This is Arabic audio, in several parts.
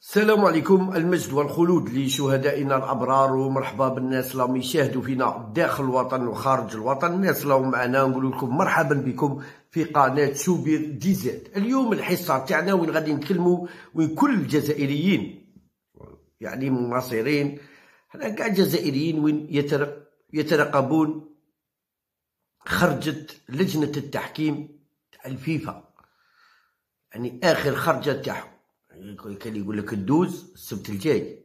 السلام عليكم. المجد والخلود لشهدائنا الأبرار، ومرحبا بالناس اللي يشاهدوا فينا داخل الوطن وخارج الوطن. الناس اللي معنا نقول لكم مرحبا بكم في قناة شوبير دي زد. اليوم الحصة تاعنا وين غادي نتكلموا وين كل الجزائريين يعني مصيرين، حنا كاع الجزائريين وين يترقبون خرجت لجنة التحكيم تاع الفيفا، يعني آخر خرجة تاعهم. كان اللي يقول لك الدوز السبت الجاي،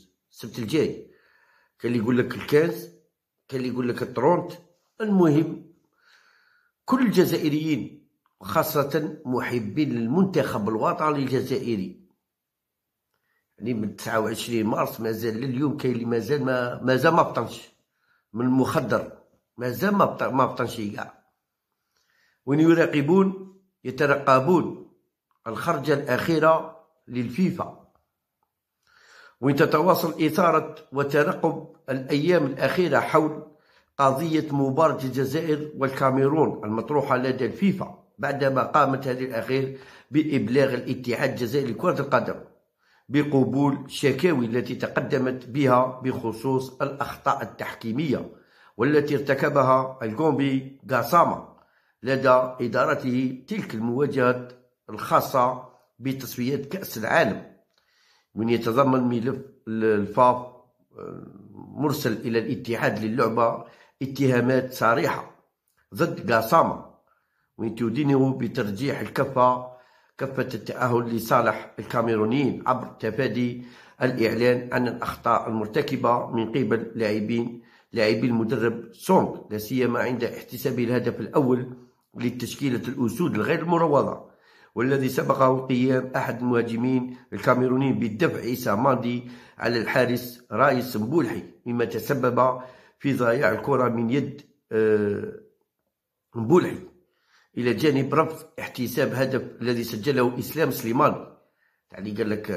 كان اللي يقول لك الكاز، كان اللي يقول لك الطرونت. المهم كل الجزائريين وخاصة محبين المنتخب الوطني الجزائري، يعني من 29 مارس مازال لليوم كاين اللي مازال ما بطنش من المخدر، مازال ما بطنش كاع، وين يترقبون الخرجة الأخيرة للفيفا، وين تتواصل إثارة وترقب الأيام الأخيرة حول قضية مباراة الجزائر والكاميرون المطروحة لدى الفيفا، بعدما قامت هذه الأخير بإبلاغ الاتحاد الجزائري لكرة القدم بقبول شكاوي التي تقدمت بها بخصوص الأخطاء التحكيمية والتي ارتكبها الكومبي غاساما لدى إدارته تلك المواجهات الخاصة بتصفيات كأس العالم، من يتضمن ملف الفاف مرسل إلى الاتحاد للعبة اتهامات صريحة ضد غاساما، وين تدينه بترجيح كفة التأهل لصالح الكاميرونيين عبر تفادي الإعلان عن الأخطاء المرتكبة من قبل لاعبي المدرب سونغ، لا سيما عند احتساب الهدف الأول لتشكيلة الأسود الغير المروضة، والذي سبقه قيام أحد المهاجمين الكاميرونيين بالدفع عيسى ماندي على الحارس رايس مبولحي، مما تسبب في ضياع الكرة من يد مبولحي، إلى جانب رفض احتساب هدف الذي سجله إسلام سليماني. يعني قال لك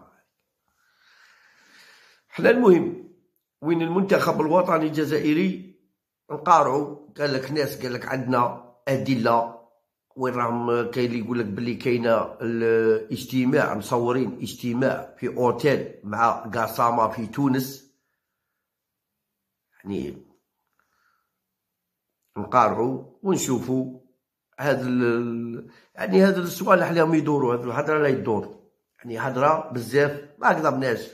حنا المهم وين المنتخب الوطني الجزائري نقارعوا، قال لك ناس قال لك عندنا أدلة، وين راهم كاين اللي يقول لك بلي كاينه الاجتماع، مصورين اجتماع في اوتيل مع غاساما في تونس. يعني نقارعوا ونشوفوا هذا يعني هذا الصوالح اللي هم يدوروا، هذه الهضره لا يدور، يعني هضره بزاف ما كذبناش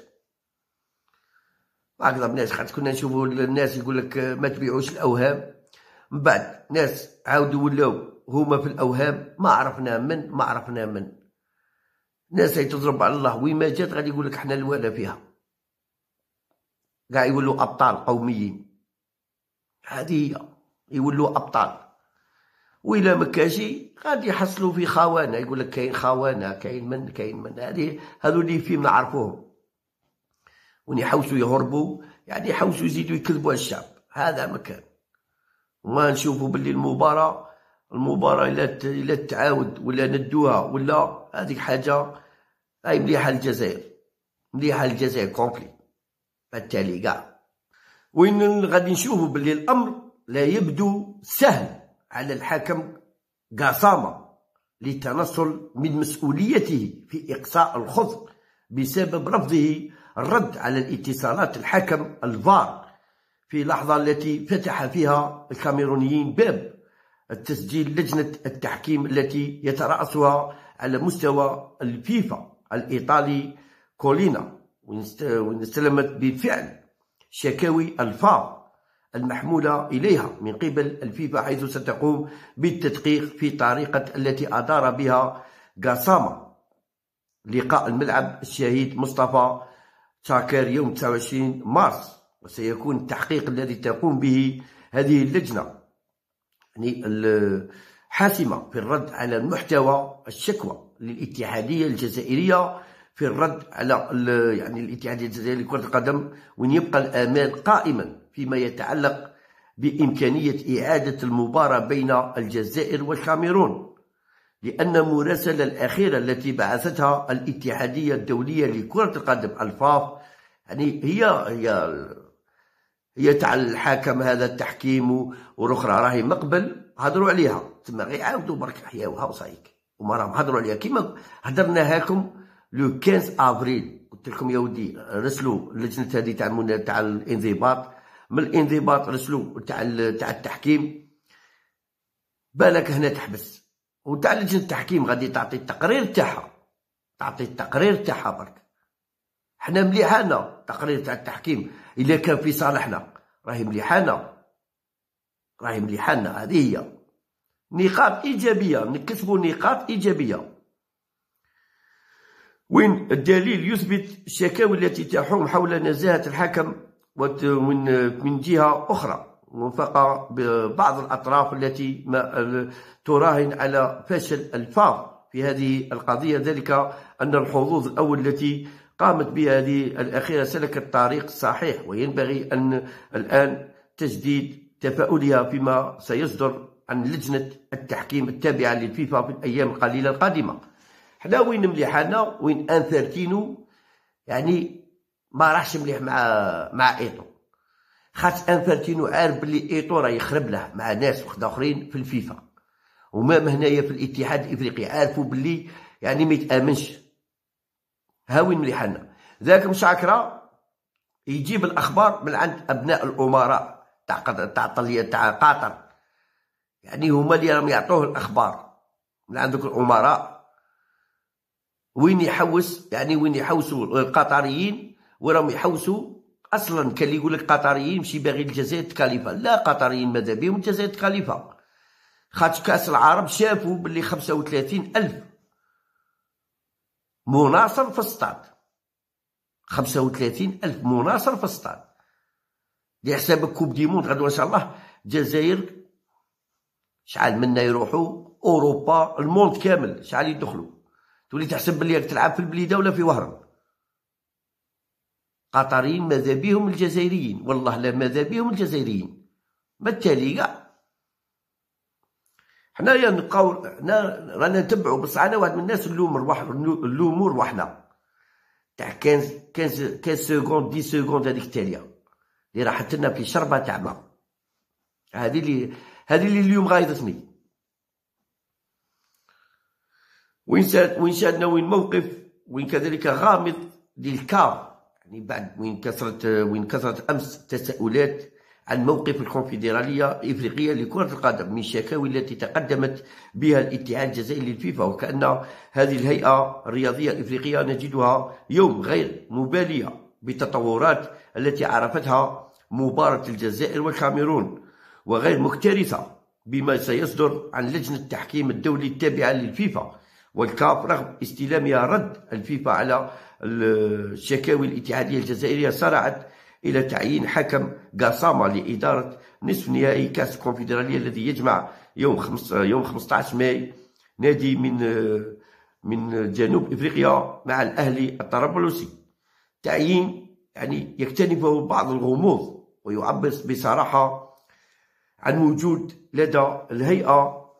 خاطر كنا نشوفوا الناس يقول لك ما تبيعوش الاوهام، من بعد ناس عاودوا ولاو هما في الأوهام، ما عرفنا من ناس تضرب على الله، وين ما جات غادي يقول لك حنا الوالا فيها، كاع يولوا أبطال قوميين، هذه هي يولوا أبطال، وإلا ما كاشي غادي يحصلوا في خونة، يقول لك كاين خونة، كاين من هذو اللي فيهم نعرفوهم، وين يحوسوا يهربوا، يعني يحوسوا يزيدوا يكذبوا على الشعب. هذا مكان وما نشوفوا باللي المباراة إلا تعاود ولا ندوها ولا هذيك حاجة هاي مليحة للجزائر كومبلي. بالتالي كاع وين غادي نشوفوا باللي الأمر لا يبدو سهل على الحاكم غاساما للتنصل من مسؤوليته في إقصاء الخضر بسبب رفضه الرد على الاتصالات الحكم الفار في اللحظة التي فتح فيها الكاميرونيين باب التسجيل لجنة التحكيم التي يترأسها على مستوى الفيفا الإيطالي كولينا، واستلمت بالفعل شكاوي الفار المحمولة إليها من قبل الفيفا، حيث ستقوم بالتدقيق في طريقة التي أدار بها غاساما لقاء الملعب الشهيد مصطفى شاكر يوم 29 مارس، وسيكون التحقيق الذي تقوم به هذه اللجنة يعني الحاسمة في الرد على محتوى الشكوى للاتحادية الجزائرية، في الرد على يعني الاتحادية الجزائرية لكرة القدم، وين يبقى الأمان قائما فيما يتعلق بإمكانية إعادة المباراة بين الجزائر والكاميرون، لأن المراسلة الأخيرة التي بعثتها الاتحادية الدولية لكرة القدم الفاف يعني هي تاع الحاكم هذا التحكيم، والاخرى راهي مقبل هضروا عليها تما غير عاودوا برك حياوها وصايك، وما راهم هضروا عليها كيما هضرناها لكم لو 15 افريل، قلت لكم يا ودي رسلوا اللجنه هذه تاع الانضباط، من الانضباط رسلوا تاع التحكيم، بالك هنا تحبس. وتاع لجنه التحكيم غادي تعطي التقرير تاعها، برك حنا مليحانا التقرير تاع التحكيم الا كان في صالحنا، راهي مليحانا. هذه هي نقاط ايجابيه، نكتسبوا نقاط ايجابيه. وين الدليل يثبت الشكاوي التي تحوم حول نزاهه الحكم، من جهه اخرى وفق بعض الاطراف التي تراهن على فشل الفار في هذه القضيه، ذلك ان الحظوظ الاول التي قامت بها هذه الأخيرة سلكت الطريق الصحيح، وينبغي أن الآن تجديد تفاؤلها فيما سيصدر عن لجنة التحكيم التابعة للفيفا في الأيام القليلة القادمة. حنا وين مليحانا، وين انفرتينو يعني ما راحش مليح مع ايطو، خاطر انفرتينو عارف بلي ايطو راه يخرب له مع ناس اخرين في الفيفا، وما هنايا في الاتحاد الافريقي عارفوا بلي يعني ما يتامنش. ها وين مليحانا، ذاك مشاكرة يجيب الاخبار من عند ابناء الامراء تاع قطر، يعني هما اللي راهم يعطوه الاخبار من عند الامراء. وين يحوس، يعني وين يحوسوا القطريين، وراهم يحوسوا اصلا. كان اللي يقول لك قطريين ماشي باغي الجزائر تكاليفا، لا قطريين ماذا بهم الجزائر تكاليفا، خاطر كاس العرب شافوا باللي 35,000 مناصر في السطاد، 35,000 مناصر في السطاد. لحساب كوب دي موند غدوه ان شاء الله الجزائر شحال منا يروحوا اوروبا، الموند كامل شحال يدخلوا، تولي تحسب بلي راك تلعب في البليده ولا في وهران. قطريين ماذا بهم الجزائريين، والله لا ماذا بهم الجزائريين، ما التالي كاع. حنايا نبقاو رانا نتبعوا، بصح انا واحد من الناس نلوموا رواحنا تاع 15 سكوند 10 سكوند هذيك التاليه اللي راحت لنا في شربه تاع ماء، هذه اللي اليوم غايضتني. وين شادنا وين موقف، وين كذلك غامض للكاف، يعني بعد وين كثرت امس التساؤلات عن موقف الكونفدرالية الإفريقية لكرة القدم من الشكاوي التي تقدمت بها الاتحاد الجزائري للفيفا، وكأن هذه الهيئة الرياضية الإفريقية نجدها يوم غير مبالية بالتطورات التي عرفتها مباراة الجزائر والكاميرون، وغير مكترثة بما سيصدر عن لجنة التحكيم الدولي التابعة للفيفا والكاف، رغم استلامها رد الفيفا على الشكاوي الاتحادية الجزائرية سارعت إلى تعيين حكم قاسامة لإدارة نصف نهائي كأس الكونفدرالية الذي يجمع يوم 15 ماي نادي من جنوب إفريقيا مع الأهلي الطرابلسي. تعيين يعني يكتنفه بعض الغموض، ويعبر بصراحة عن وجود لدى الهيئة،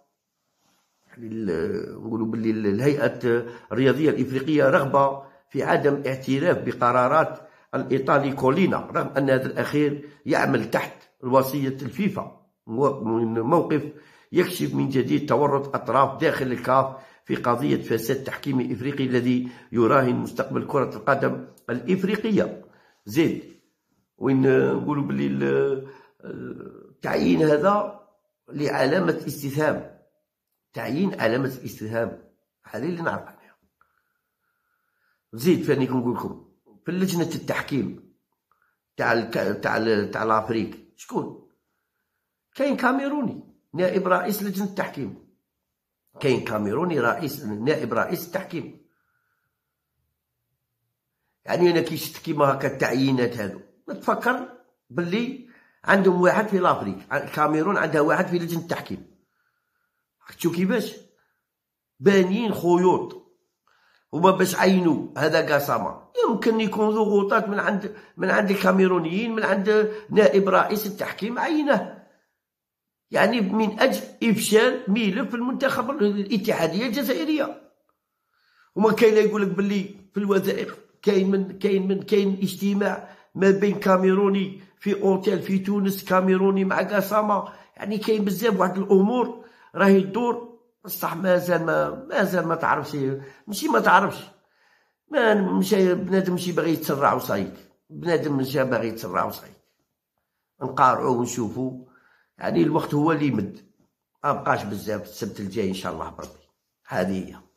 نقولوا باللي الهيئة الرياضية الإفريقية رغبة في عدم اعتراف بقرارات الإيطالي كولينا، رغم أن هذا الأخير يعمل تحت وصية الفيفا. موقف يكشف من جديد تورط أطراف داخل الكاف في قضية فساد تحكيمي إفريقي الذي يراهن مستقبل كرة القدم الإفريقية. زيد وين نقولوا باللي التعيين هذا لعلامة استفهام، تعيين علامة استفهام، هذه اللي نعرف عنها. زيد فاني كنقول لكم في لجنة التحكيم تاع الافريق شكون؟ كاين كاميروني نائب رئيس لجنة التحكيم، كاين كاميروني نائب رئيس التحكيم. يعني انا كي شفت كيما هكا التعيينات هذو نتفكر باللي عندهم واحد في الافريق، الكاميرون عندها واحد في لجنة التحكيم. شوف كيفاش بانيين خيوط هما باش عينوا هذا قاسامة. يمكن يكون ضغوطات من عند الكاميرونيين، من عند نائب رئيس التحكيم عينه، يعني من اجل افشال ملف المنتخب الاتحادية الجزائرية. هما كاين يقول لك باللي في الوثائق كاين اجتماع ما بين كاميروني في اوتيل في تونس، كاميروني مع قاسامة، يعني كاين بزاف واحد الامور راهي تدور، بصح مازال ما تعرفش، ماشي ما تعرفش، ما مشى بنادم ماشي باغي يتسرع وصايك، بنادم مشى باغي يتسرع وصايك. نقارعو ونشوفو، يعني الوقت هو اللي يمد، ما بقاش بزاف. السبت الجاي ان شاء الله بربي. هذه هي.